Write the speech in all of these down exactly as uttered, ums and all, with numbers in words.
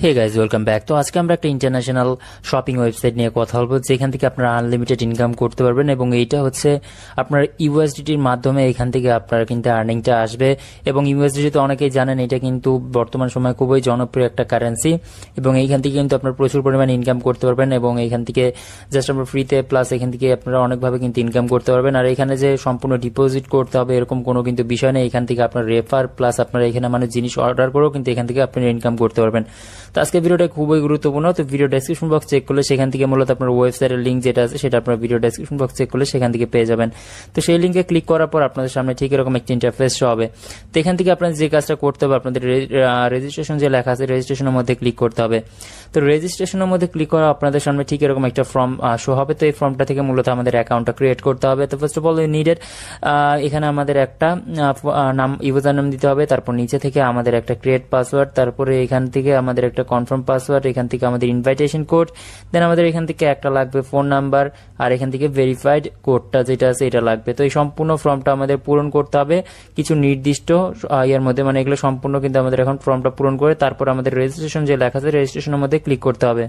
Hey guys welcome back. তো আজকে আমরা একটা ইন্টারন্যাশনাল শপিং ওয়েবসাইট নিয়ে কথা বলবো, যেখান থেকে আপনারা আনলিমিটেড ইনকাম করতে পারবেন এবং এইটা হচ্ছে আপনার ইউএসডিটির মাধ্যমে এখান থেকে আপনার কিন্তু আর্নিংটা আসবে। এবং ইউএসডিটি তো অনেকেই জানেন, এটা কিন্তু বর্তমান সময়ে খুবই জনপ্রিয় একটা কারেন্সি এবং এইখান থেকে কিন্তু আপনার প্রচুর পরিমাণে ইনকাম করতে পারবেন এবং এইখান থেকে জাস্ট আমরা ফ্রিতে প্লাস এখান থেকে আপনারা অনেকভাবে কিন্তু ইনকাম করতে পারবেন। আর এখানে যে সম্পূর্ণ ডিপোজিট করতে হবে এরকম কোনো কিন্তু বিষয় নেই। এখান থেকে আপনার রেফার প্লাস আপনারা এখানে মানে জিনিস অর্ডার করেও কিন্তু এখান থেকে আপনি ইনকাম করতে পারবেন। তো আজকে ভিডিওটা খুবই গুরুত্বপূর্ণ। তো ভিডিও ডেসক্রিপশন বক্স চেক করলে সেখান থেকে মূলত আপনার ওয়েবসাইটের লিঙ্ক যেটা আছে সেটা আপনার ভিডিও ডেসক্রিপশন বক্স চেক করলে সেখান থেকে পেয়ে যাবেন। তো সেই লিঙ্কে ক্লিক করার পর আপনাদের সামনে ঠিক এরকম একটা ইন্টারফেস শো হবে। তো এখান থেকে আপনাদের যে কাজটা করতে হবে, আপনাদের রেজিস্ট্রেশন যে লেখা আছে রেজিস্ট্রেশনের মধ্যে ক্লিক করতে হবে। তো রেজিস্ট্রেশনের মধ্যে ক্লিক করা আপনাদের সামনে ঠিক এরকম একটা ফর্ম শো হবে। তো এই ফর্মটা থেকে মূলত আমাদের অ্যাকাউন্টটা ক্রিয়েট করতে হবে। তো ফার্স্ট অফ অল নিডেড এখানে আমাদের একটা নাম ইউজার নাম দিতে হবে, তারপর নিচে থেকে আমাদের একটা ক্রিয়েট পাসওয়ার্ড, তারপরে এখান থেকে আমাদের একটা কনফার্ম পাসওয়ার্ড, এখান থেকে আমাদের ইনভাইটেশন কোড, দেন আমাদের এখান থেকে একটা লাগবে ফোন নাম্বার, আর এখান থেকে ভেরিফাইড কোডটা যেটা আছে এটা লাগবে। তো এই সম্পূর্ণ ফর্মটা আমাদের পূরণ করতে হবে কিছু নির্দিষ্ট ইয়ার মধ্যে, মানে এগুলো সম্পূর্ণ কিন্তু আমাদের এখন ফর্মটা পূরণ করে তারপর আমাদের রেজিস্ট্রেশন যে লেখা আছে রেজিস্ট্রেশনের মধ্যে ক্লিক করতে হবে।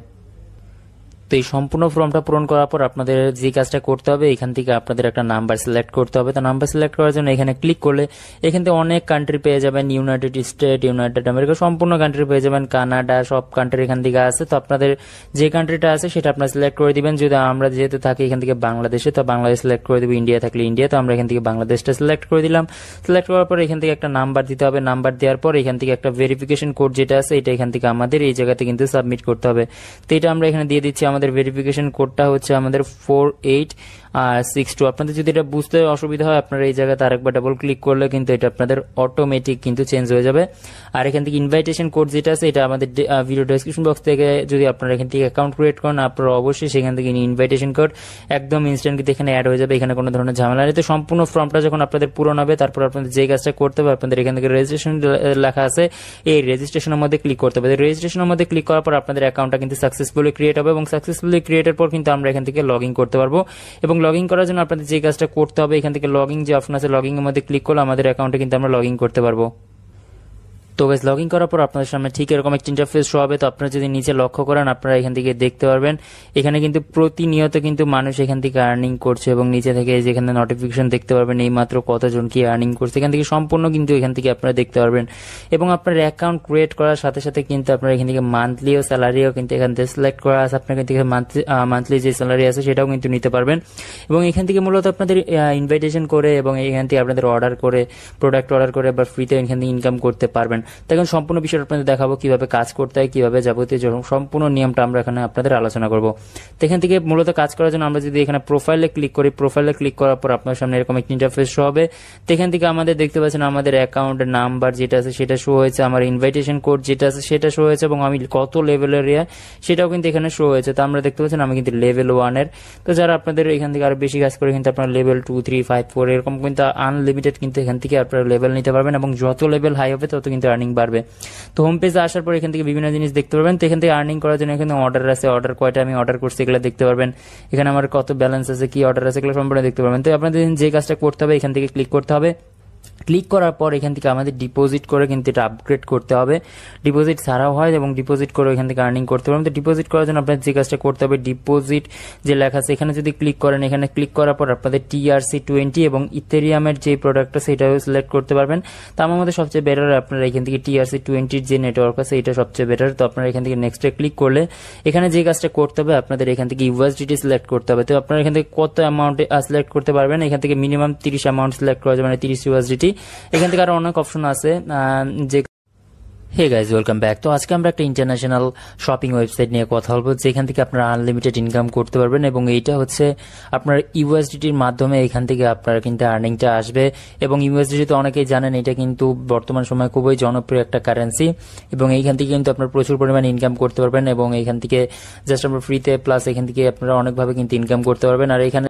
তো এই সম্পূর্ণ ফর্মটা পূরণ করার পর আপনাদের যে কাজটা করতে হবে, এখান থেকে আপনাদের একটা নাম্বার সিলেক্ট করতে হবে। তো নাম্বার সিলেক্ট করার জন্য এখানে ক্লিক করলে এখান থেকে অনেক কান্ট্রি পেয়ে যাবেন, ইউনাইটেড স্টেট, ইউনাইটেড আমেরিকা, সম্পূর্ণ কান্ট্রি পেয়ে যাবেন, কানাডা, সব কান্ট্রি এখান থেকে আছে। তো আপনাদের যে কান্ট্রিটা আছে সেটা আপনারা সিলেক্ট করে দিবেন। যদি আমরা যেহেতু থাকি এখান থেকে বাংলাদেশে, তো বাংলাদেশ সিলেক্ট করে দেবো, ইন্ডিয়া থাকলে ইন্ডিয়া, তো আমরা এখান থেকে বাংলাদেশটা সিলেক্ট করে দিলাম। সিলেক্ট করার পর এখান থেকে একটা নাম্বার দিতে হবে, নাম্বার দেওয়ার পর এখান থেকে একটা ভেরিফিকেশন কোড যেটা আছে এটা এখান থেকে আমাদের এই জায়গাতে কিন্তু সাবমিট করতে হবে। তো এটা আমরা এখানে দিয়ে দিচ্ছি। আমাদের ভেরিফিকেশন কোডটা হচ্ছে আমাদের ফোর এইট আর সিক্স টু। আপনাদের যদি এটা বুঝতে অসুবিধা হয় আপনারা এই জায়গাতে আরেকবার ডাবল ক্লিক করলে কিন্তু এটা আপনাদের অটোমেটিক কিন্তু চেঞ্জ হয়ে যাবে। আর এখান থেকে ইনভাইটেশন কোড যেটা আছে এটা আমাদের ভিডিও ডেসক্রিপশন বক্স থেকে যদি আপনারা এখান থেকে অ্যাকাউন্ট ক্রিয়েট করেন আপনারা অবশ্যই সেখান থেকে ইনভাইটেশন কোড একদম ইনস্ট্যান্ট কিন্তু এখানে অ্যাড হয়ে যাবে, এখানে কোনো ধরনের ঝামেলা নেই। তো সম্পূর্ণ ফর্মটা যখন আপনাদের পূরণ হবে তারপর আপনাদের যে কাজটা করতে হবে, আপনাদের এখান থেকে রেজিস্ট্রেশন লেখা আছে এই রেজিস্ট্রেশনের মধ্যে ক্লিক করতে হবে। রেজিস্ট্রেশনের মধ্যে ক্লিক করার পর আপনাদের অ্যাকাউন্টটা কিন্তু সাকসেসফুলি ক্রিয়েট হবে এবং সাকসেসফুলি ক্রিয়েটের পর কিন্তু আমরা এখান থেকে লগ ইন করতে পারবো। এবং লগ ইন করার জন্য আপনাদের যে কাজটা করতে হবে, এখান থেকে লগ ইন যে অপশন আছে লগ ইন এর মধ্যে ক্লিক করলে আমাদের অ্যাকাউন্টে কিন্তু আমরা লগ ইন করতে পারবো। তো গাইস লগ ইন করার পর আপনাদের সামনে ঠিক এরকম একটা ইন্টারফেস শো হবে। তো আপনারা যদি নিচে লক্ষ্য করেন আপনারা এখান থেকে দেখতে পারবেন এখানে কিন্তু প্রতিনিয়ত কিন্তু মানুষ এখান থেকে আর্নিং করছে এবং নিচে থেকে যেখানে নোটিফিকেশন দেখতে পারবেন এই মাত্র কতজন কি আর্নিং করছে, এখান থেকে সম্পূর্ণ কিন্তু এখান থেকে আপনারা দেখতে পারবেন। এবং আপনার অ্যাকাউন্ট ক্রিয়েট করার সাথে সাথে কিন্তু আপনারা এখান থেকে মান্থলিও স্যালারিও কিন্তু এখান থেকে সিলেক্ট করা আছে, আপনার এখান থেকে মান্থলি মান্থলি যে স্যালারি আছে সেটাও কিন্তু নিতে পারবেন। এবং এখান থেকে মূলত আপনাদের ইনভাইটেশন করে এবং এখান থেকে আপনাদের অর্ডার করে প্রোডাক্ট অর্ডার করে বা ফ্রিতে এখান থেকে ইনকাম করতে পারবেন। তখন সম্পূর্ণ বিষয়টা আপনাদের দেখাবো কিভাবে কাজ করতে হয়, কিভাবে যাবতীয় সম্পূর্ণ নিয়মটা আমরা এখানে আপনাদের আলোচনা করবো। তো এখান থেকে মূলত কাজ করার জন্য আমরা যদি এখানে প্রোফাইলে ক্লিক করি, প্রোফাইলে ক্লিক করার পর আপনার সামনে এরকম একটা ইন্টারফেস শো হবে। তো এখান থেকে আমাদের দেখতে পাচ্ছেন আমাদের অ্যাকাউন্ট নাম্বার যেটা আছে সেটা শো হয়েছে, আমার ইনভাইটেশন কোড যেটা আছে সেটা শো হয়েছে এবং আমি কত লেভেলের ইয়া সেটাও কিন্তু এখানে শো হয়েছে। তো আমরা দেখতে পাচ্ছেন আমি কিন্তু লেভেল ওয়ানের। তো যারা আপনাদের এখান থেকে আরো বেশি কাজ করে কিন্তু আপনারা level two three five four এরকম কিন্তু আনলিমিটেড কিন্তু এখান থেকে আপনারা লেভেল নিতে পারবেন এবং যত লেভেল হাই হবে তত কিন্তু আর্নিং বাড়বে। তো হোম পেজে আসার পর এখান থেকে বিভিন্ন জিনিস দেখতে পারবেন। তো এখান থেকে আর্নিং করার জন্য এখানে অর্ডার আছে, অর্ডার কয়টা আমি অর্ডার করছি এগুলো দেখতে পারবেন, এখানে আমার কত ব্যালেন্স আছে, কি অর্ডার আছে এগুলো সম্পূর্ণ দেখতে পারবেন। তো আপনাদের যে কাজটা করতে হবে এখান থেকে ক্লিক করতে হবে। ক্লিক করার পর এখান থেকে আমাদের ডিপোজিট করে কিন্তু এটা আপগ্রেড করতে হবে। ডিপোজিট ছাড়াও হয় এবং ডিপোজিট করে এখান থেকে আর্নিং করতে পারবেন। তো ডিপোজিট করার জন্য আপনাদের যে কাজটা করতে হবে, ডিপোজিট যে লেখা আছে এখানে যদি ক্লিক করেন, এখানে ক্লিক করার পর আপনাদের টিআরসি টোয়েন্টি এবং ইথেরিয়ামের যে প্রোডাক্টটা সেটাও সিলেক্ট করতে পারবেন। তো আমার মধ্যে সবচেয়ে বেটার আপনারা এখান থেকে টিআরসি টোয়েন্টির যে নেটওয়ার্ক আছে এটা সবচেয়ে বেটার। তো আপনারা এখান থেকে নেক্সটে ক্লিক করলে এখানে যে কাজটা করতে হবে আপনাদের এখান থেকে ইউএসডিটি সিলেক্ট করতে হবে। তো আপনারা এখান থেকে কত অ্যামাউন্টে সিলেক্ট করতে পারবেন, এখান থেকে মিনিমাম তিরিশ অ্যামাউন্ট সিলেক্ট করা যাবে, মানে তিরিশ ইউএসডিটি। এখান থেকে আরো অনেক অপশন আছে যে হে গাইজ ওয়েলকাম ব্যাক। তো আজকে আমরা একটা ইন্টারন্যাশনাল শপিং ওয়েবসাইট নিয়ে কথা বলবো, যেখান থেকে আপনারা আনলিমিটেড ইনকাম করতে পারবেন এবং এইটা হচ্ছে আপনার ইউএসডিটির মাধ্যমে এখান থেকে আপনারা কিন্তু আর্নিংটা আসবে। এবং ইউএসডিটি তো অনেকেই জানেন এটা কিন্তু বর্তমান সময়ে খুবই জনপ্রিয় একটা কারেন্সি এবং এইখান থেকে কিন্তু আপনারা প্রচুর পরিমাণে ইনকাম করতে পারবেন এবং এইখান থেকে জাস্ট আমরা ফ্রিতে প্লাস এখান থেকে আপনারা অনেকভাবে কিন্তু ইনকাম করতে পারবেন। আর এখানে